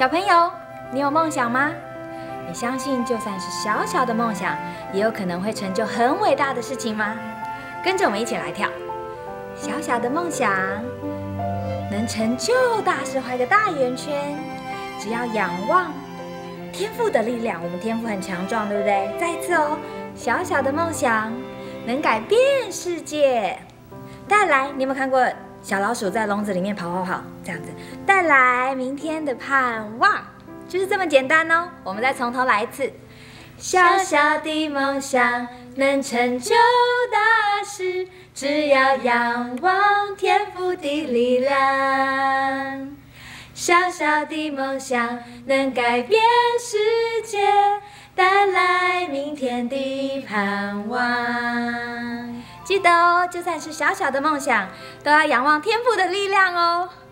小朋友，你有梦想吗？你相信就算是小小的梦想，也有可能会成就很伟大的事情吗？跟着我们一起来跳。小小的梦想能成就大事，画一个大圆圈。只要仰望天赋的力量，我们天赋很强壮，对不对？再一次哦，小小的梦想能改变世界。带来，你有没有看过小老鼠在笼子里面跑这样子？带来明天的盼望，就是这么简单哦。我们再从头来一次。小小的梦想能成就大事，只要仰望天赋的力量。小小的梦想能改变世界，带来明天的盼望。记得哦，就算是小小的梦想，都要仰望天赋的力量哦。